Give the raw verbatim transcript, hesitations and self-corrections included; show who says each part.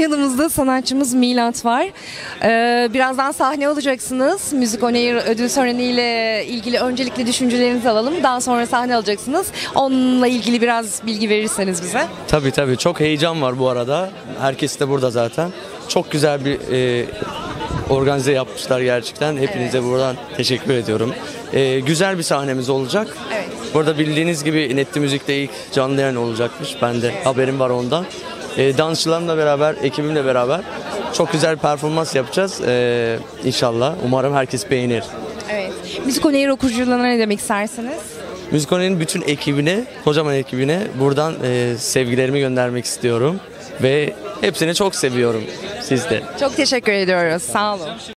Speaker 1: yanımızda sanatçımız Milat var. Ee, birazdan sahne alacaksınız. Müzik On Air ödül töreniyle ilgili öncelikle düşüncelerinizi alalım. Daha sonra sahne alacaksınız. Onunla ilgili biraz bilgi verirseniz bize.
Speaker 2: Tabii tabii. Çok heyecan var bu arada. Herkes de burada zaten. Çok güzel bir e, organize yapmışlar gerçekten. Hepinize evet. buradan teşekkür ediyorum. E, güzel bir sahnemiz olacak.
Speaker 1: Evet.
Speaker 2: Burada bildiğiniz gibi Netti Müzik'te ilk canlı yayın olacakmış. Ben de evet. haberim var ondan. E, dansçılarımla beraber, ekibimle beraber çok güzel bir performans yapacağız. E, inşallah. Umarım herkes beğenir.
Speaker 1: Evet. Müzik On Air okuyucularına ne demek istersiniz?
Speaker 2: Müzik On Air'in bütün ekibine, kocaman ekibine buradan e, sevgilerimi göndermek istiyorum. Ve hepsini çok seviyorum. Siz de.
Speaker 1: Çok teşekkür ediyoruz. Sağ olun.